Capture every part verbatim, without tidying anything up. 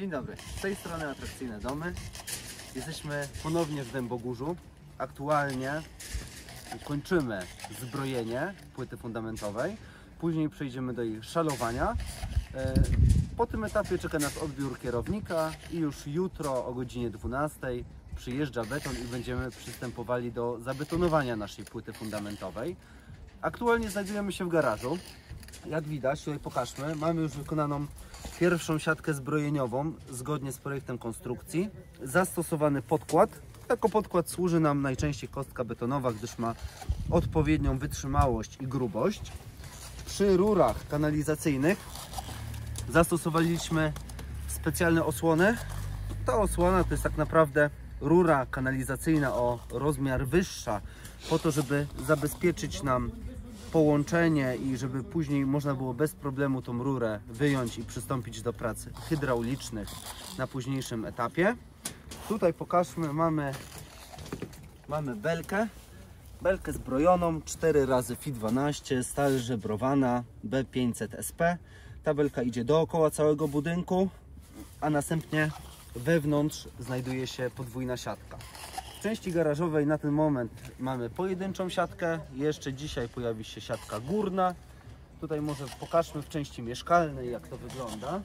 Dzień dobry, z tej strony Atrakcyjne Domy. Jesteśmy ponownie w Dębogórzu. Aktualnie kończymy zbrojenie płyty fundamentowej. Później przejdziemy do jej szalowania. Po tym etapie czeka nas odbiór kierownika i już jutro o godzinie dwunastej przyjeżdża beton i będziemy przystępowali do zabetonowania naszej płyty fundamentowej. Aktualnie znajdujemy się w garażu. Jak widać, tutaj pokażmy, mamy już wykonaną pierwszą siatkę zbrojeniową zgodnie z projektem konstrukcji. Zastosowany podkład. Jako podkład służy nam najczęściej kostka betonowa, gdyż ma odpowiednią wytrzymałość i grubość. Przy rurach kanalizacyjnych zastosowaliśmy specjalne osłony. Ta osłona to jest tak naprawdę rura kanalizacyjna o rozmiar wyższa, po to, żeby zabezpieczyć nam połączenie i żeby później można było bez problemu tą rurę wyjąć i przystąpić do prac hydraulicznych na późniejszym etapie. Tutaj pokażmy, mamy, mamy belkę, belkę zbrojoną cztery razy F I dwanaście, stal żebrowana B pięćset S P. Ta belka idzie dookoła całego budynku, a następnie wewnątrz znajduje się podwójna siatka. W części garażowej na ten moment mamy pojedynczą siatkę, jeszcze dzisiaj pojawi się siatka górna. Tutaj może pokażmy w części mieszkalnej, jak to wygląda.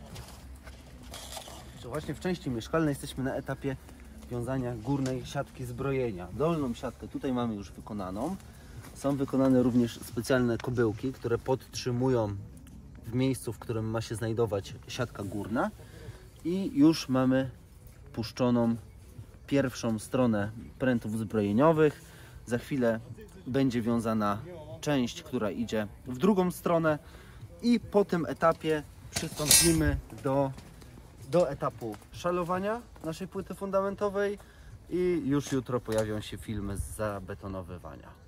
Że właśnie w części mieszkalnej jesteśmy na etapie wiązania górnej siatki zbrojenia. Dolną siatkę tutaj mamy już wykonaną. Są wykonane również specjalne kobyłki, które podtrzymują w miejscu, w którym ma się znajdować siatka górna. I już mamy puszczoną pierwszą stronę prętów zbrojeniowych. Za chwilę będzie wiązana część, która idzie w drugą stronę i po tym etapie przystąpimy do, do etapu szalowania naszej płyty fundamentowej i już jutro pojawią się filmy z zabetonowywania.